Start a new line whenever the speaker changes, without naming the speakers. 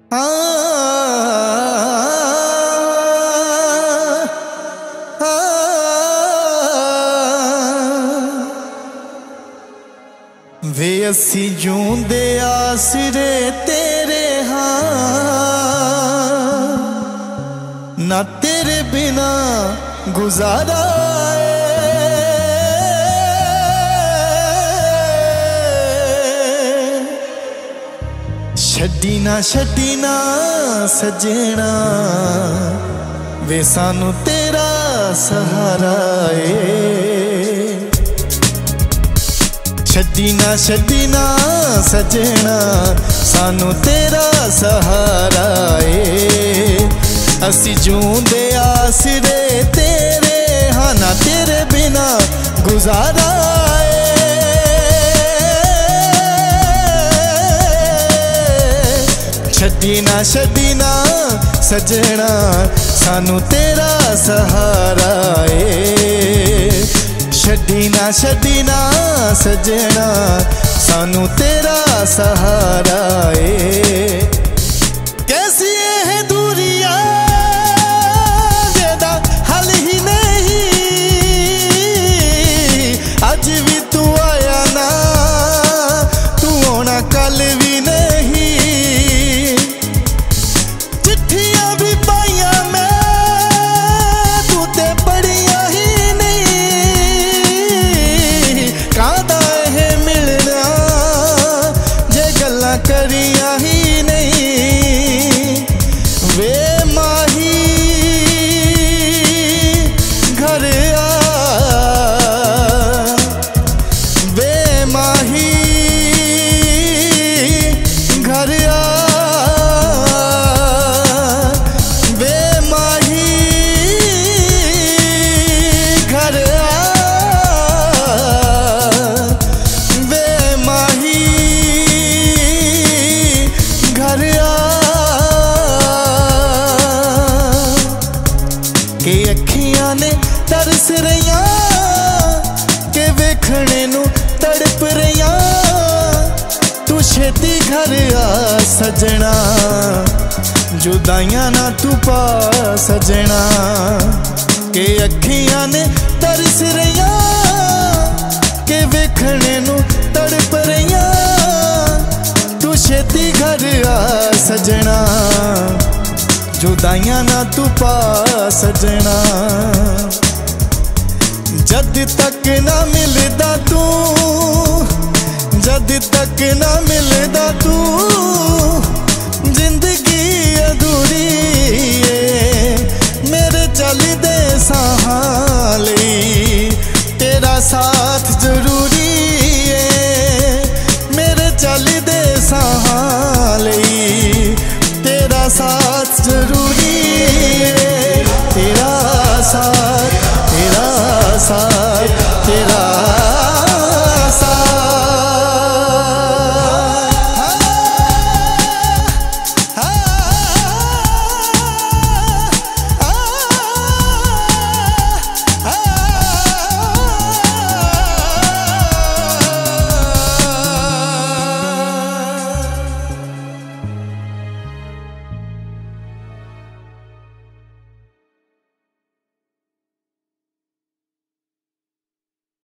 वे असी जूंदे आसरे तेरे हाँ, ना तेरे बिना गुजारा छड्डी ना सजना वे सानू तेरा सहारा छड्डी ना सजना सानू तेरा सहारा असी जूंदे आसरे तेरे हाँ, ना तेरे बिना गुजारा छड्डी ना सजना सानू तेरा सहारा छड्डी ना सजना सानू तेरा सहारा कैसी है दूरिया जेदा हल ही नहीं, अज भी तू आया ना तू आना कल भी नहीं, चिट्ठियां भी पाइया मैं तू ते पढ़िया ही नहीं, कादा है मिलना जे गल्ला करिया ही नहीं। वे माही घर आ, वे माही घर आ, वे माही घर आ, वे माही घर आ के अखियां ने तरस रहिया के वेखने नू तड़प रहिया, तू छेती घर आ सजना जुदाइयां ना तू पा सजना के अखियां ने तरस रहिया के वेखने नू तड़प रहिया, तू छेती घर आ सजना जुदाइयां ना तू पा सजना। जद तक ना मिलदा तू, जद तक ना मिलदा तू जिंदगी अधूरी है, मेरे चलदे साहां लई तेरा साथ जरूरी है, मेरे चलदे साहां लई तेरा साथ जरूरी है, तेरा साथ तेरा